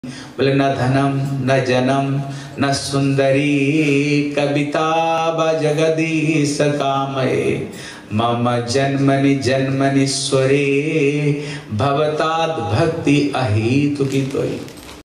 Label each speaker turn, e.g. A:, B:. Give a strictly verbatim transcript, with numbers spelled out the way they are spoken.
A: बोले न धनम न जनम न सुंदरी कविता ब जगदीश कामये मम जन्मनि जन्मनि स्वरे भवताद भक्ति अहेतुकी तोयि।